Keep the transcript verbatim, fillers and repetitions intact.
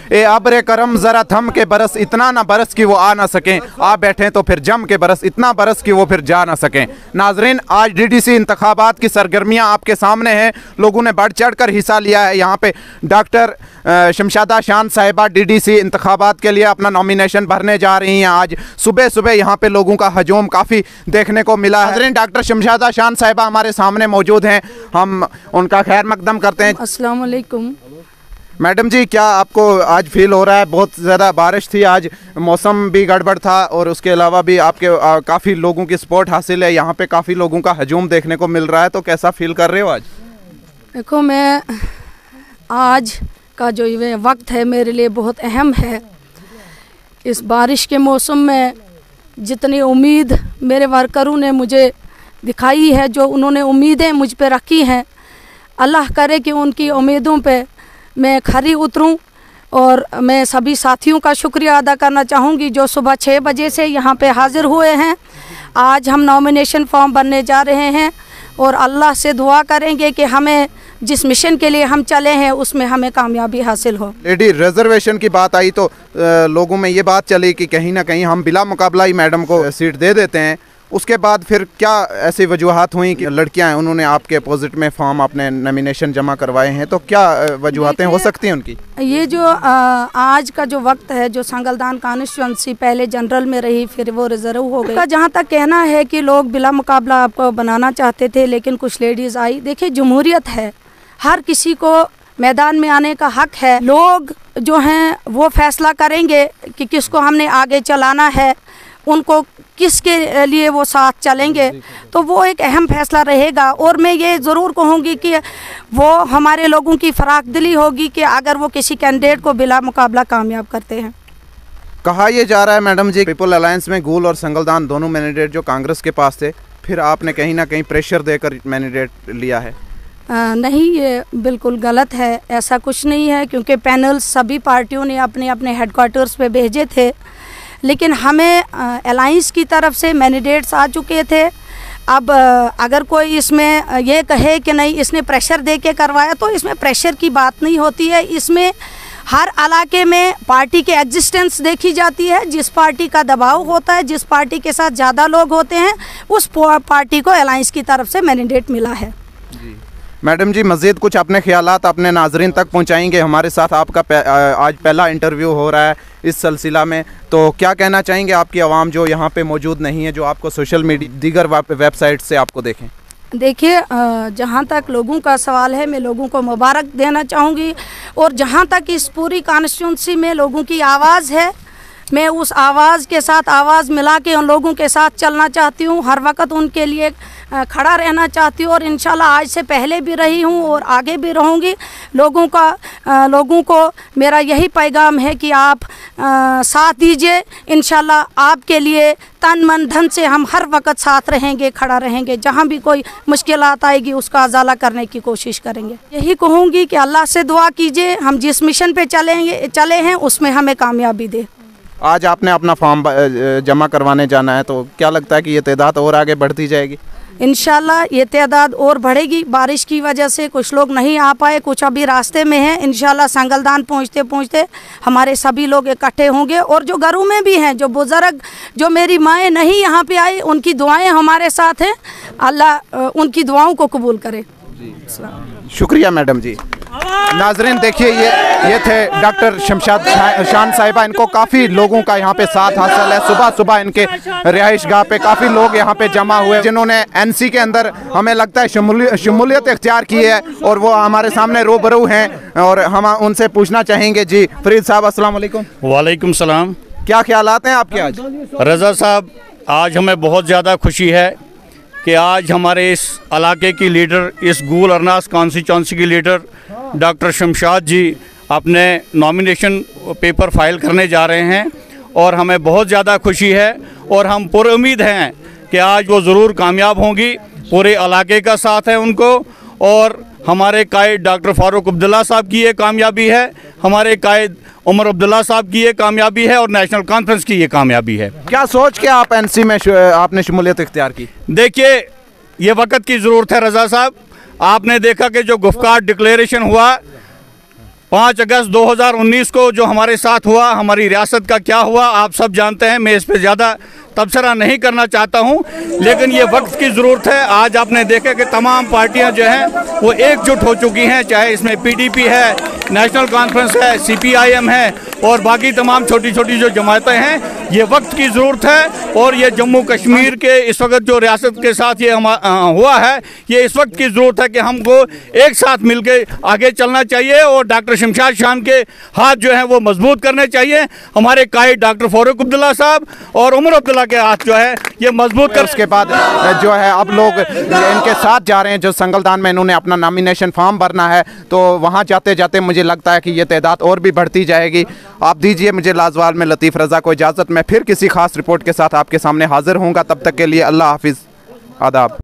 ए अब्रे करम ज़रा थम के बरस, इतना ना बरस कि वो आ ना सकें, आ बैठें तो फिर जम के बरस, इतना बरस कि वो फिर जा ना सकें। नाजरीन, आज डी डी सी इंतखाबात की सरगर्मियाँ आपके सामने हैं। लोगों ने बढ़ चढ़ कर हिस्सा लिया है। यहाँ पे डॉक्टर शमशादा शान साहिबा डी डी सी इंतखाबात के लिए अपना नॉमिनेशन भरने जा रही हैं। आज सुबह सुबह यहाँ पे लोगों का हजूम काफ़ी देखने को मिला है। नाज़रीन, डॉक्टर शमशादा शान साहिबा हमारे सामने मौजूद हैं, हम उनका खैर मकदम करते हैं। अस्सलाम वालेकुम। मैडम जी, क्या आपको आज फील हो रहा है? बहुत ज़्यादा बारिश थी, आज मौसम भी गड़बड़ था और उसके अलावा भी आपके काफ़ी लोगों की सपोर्ट हासिल है, यहाँ पे काफ़ी लोगों का हजूम देखने को मिल रहा है, तो कैसा फील कर रहे हो आज? देखो, मैं आज का जो ये वक्त है मेरे लिए बहुत अहम है। इस बारिश के मौसम में जितनी उम्मीद मेरे वर्करों ने मुझे दिखाई है, जो उन्होंने उम्मीदें मुझ पे रखी हैं, अल्लाह करे कि उनकी उम्मीदों पे मैं खरी उतरूं। और मैं सभी साथियों का शुक्रिया अदा करना चाहूँगी जो सुबह छः बजे से यहाँ पे हाज़िर हुए हैं। आज हम नॉमिनेशन फॉर्म भरने जा रहे हैं और अल्लाह से दुआ करेंगे कि हमें जिस मिशन के लिए हम चले हैं उसमें हमें कामयाबी हासिल हो। लेडी रिजर्वेशन की बात आई तो आ, लोगों में ये बात चली कि कहीं ना कहीं हम बिला मुकाबला ही मैडम को सीट दे देते हैं। उसके बाद फिर क्या ऐसी वजूहात हुई कि लड़कियां हैं, उन्होंने आपके अपोजिट में फॉर्म अपने नॉमिनेशन जमा करवाए हैं, तो क्या वजूहातें हो सकती हैं उनकी? ये जो आ, आज का जो वक्त है, जो संगलदान कॉन्स्टिट्यूंसी पहले जनरल में रही, फिर वो रिजर्व हो गई। जहाँ तक कहना है कि लोग बिला मुकाबला आपको बनाना चाहते थे, लेकिन कुछ लेडीज़ आई। देखिए, जमहूरियत है, हर किसी को मैदान में आने का हक है। लोग जो हैं वो फैसला करेंगे कि किसको हमने आगे चलाना है, उनको किसके लिए वो साथ चलेंगे, तो वो एक अहम फैसला रहेगा। और मैं ये ज़रूर कहूँगी कि वो हमारे लोगों की फराख दिली होगी कि अगर वो किसी कैंडिडेट को बिला मुकाबला कामयाब करते हैं। कहा यह जा रहा है मैडम जी, पीपल अलायंस में गुल और संगलदान दोनों मैंडेट जो कांग्रेस के पास थे, फिर आपने कहीं ना कहीं प्रेशर देकर मैंडेट लिया है। आ, नहीं, ये बिल्कुल गलत है, ऐसा कुछ नहीं है, क्योंकि पैनल सभी पार्टियों ने अपने अपने हेडक्वार्टर्स पे भेजे थे, लेकिन हमें अलायंस की तरफ से मैंडेट्स आ चुके थे। अब अगर कोई इसमें ये कहे कि नहीं इसने प्रेशर दे के करवाया, तो इसमें प्रेशर की बात नहीं होती है। इसमें हर इलाके में पार्टी के एग्जिस्टेंस देखी जाती है। जिस पार्टी का दबाव होता है, जिस पार्टी के साथ ज़्यादा लोग होते हैं, उस पार्टी को अलायंस की तरफ से मैंडेट मिला है। जी मैडम जी, मज़ीद कुछ अपने ख्यालात अपने नाजरीन तक पहुंचाएंगे। हमारे साथ आपका पे, आज पहला इंटरव्यू हो रहा है इस सिलसिला में, तो क्या कहना चाहेंगे आपकी आवाम जो यहाँ पे मौजूद नहीं है, जो आपको सोशल मीडिया दीगर वेबसाइट से आपको देखें? देखिए, जहाँ तक लोगों का सवाल है, मैं लोगों को मुबारक देना चाहूँगी। और जहाँ तक इस पूरी कॉन्स्टिट्यूंसी में लोगों की आवाज़ है, मैं उस आवाज़ के साथ आवाज़ मिला के उन लोगों के साथ चलना चाहती हूँ, हर वक्त उनके लिए खड़ा रहना चाहती हूँ। और इंशाल्लाह आज से पहले भी रही हूँ और आगे भी रहूँगी। लोगों का लोगों को मेरा यही पैगाम है कि आप आ, साथ दीजिए। इंशाल्लाह आपके लिए तन मन धन से हम हर वक्त साथ रहेंगे, खड़ा रहेंगे। जहाँ भी कोई मुश्किलात आएगी उसका अजाला करने की कोशिश करेंगे। यही कहूँगी कि अल्लाह से दुआ कीजिए, हम जिस मिशन पे चलेंगे चले हैं उसमें हमें कामयाबी दे। आज आपने अपना फॉर्म जमा करवाने जाना है, तो क्या लगता है कि ये तादाद और आगे बढ़ती जाएगी? इंशाल्लाह ये तादाद और बढ़ेगी। बारिश की वजह से कुछ लोग नहीं आ पाए, कुछ अभी रास्ते में हैं। इंशाल्लाह संगलदान पहुंचते पहुंचते हमारे सभी लोग इकट्ठे होंगे। और जो घरों में भी हैं, जो बुज़ुर्ग, जो मेरी माएँ नहीं यहाँ पे आई, उनकी दुआएं हमारे साथ हैं। अल्लाह उनकी दुआओं को कबूल करे। शुक्रिया मैडम जी। नाजरीन, देखिए ये ये थे डॉक्टर शमशाद शान साहिबा। इनको काफ़ी लोगों का यहाँ पे साथ हासिल है। सुबह सुबह इनके रिहाइश गाह पे काफ़ी लोग यहाँ पे जमा हुए, जिन्होंने एनसी के अंदर हमें लगता है शमूलियत इख्तियार की है, और वो हमारे सामने रूबरू हैं और हम उनसे पूछना चाहेंगे। जी फरीद साहब, अस्सलाम वालेकुम। वालेकुम सलाम। क्या ख्यालात हैं आपके आज? रज़ा साहब, आज हमें बहुत ज़्यादा खुशी है कि आज हमारे इस इलाके की लीडर, इस गुल अरनास कॉन्स्टिट्यूंसी की लीडर डॉक्टर शमशाद जी अपने नॉमिनेशन पेपर फाइल करने जा रहे हैं, और हमें बहुत ज़्यादा खुशी है और हम पूरी उम्मीद हैं कि आज वो ज़रूर कामयाब होंगी। पूरे इलाके का साथ है उनको, और हमारे कायद डॉक्टर फारूक अब्दुल्ला साहब की ये कामयाबी है, हमारे कायद उमर अब्दुल्ला साहब की ये कामयाबी है, और नेशनल कॉन्फ्रेंस की ये कामयाबी है। क्या सोच के आप एनसी में आपने शमूलियत इख्तियार की? देखिए, ये वक्त की ज़रूरत है रज़ा साहब। आपने देखा कि जो गुफ्कार डिक्लेरेशन हुआ, पाँच अगस्त दो हज़ार उन्नीस को जो हमारे साथ हुआ, हमारी रियासत का क्या हुआ आप सब जानते हैं। मैं इस पे ज़्यादा तबसरा नहीं करना चाहता हूं, लेकिन ये वक्त की ज़रूरत है। आज आपने देखा कि तमाम पार्टियां जो हैं वो एकजुट हो चुकी हैं, चाहे इसमें पीडीपी है, नेशनल कॉन्फ्रेंस है, सीपीआईएम है और बाकी तमाम छोटी छोटी जो जमातें हैं। ये वक्त की ज़रूरत है और ये जम्मू कश्मीर के इस वक्त जो रियासत के साथ ये हुआ है, ये इस वक्त की ज़रूरत है कि हमको एक साथ मिलकर आगे चलना चाहिए और डॉक्टर शमशाद शान के हाथ जो हैं वो मजबूत करने चाहिए। हमारे कायद डॉक्टर फारूक अब्दुल्ला साहब और उमर अब्दुल्ला के हाथ जो है ये मजबूत कर। उसके बाद जो है अब लोग इनके साथ जा रहे हैं, जो संगलदान में इन्होंने अपना नॉमिनेशन फॉर्म भरना है, तो वहाँ जाते जाते मुझे लगता है कि ये तादाद और भी बढ़ती जाएगी। आप दीजिए मुझे लाजवाल में लतीफ़ रज़ा को इजाज़त। मैं फिर किसी खास रिपोर्ट के साथ आपके सामने हाजिर होऊंगा। तब तक के लिए अल्लाह हाफिज़, आदाब।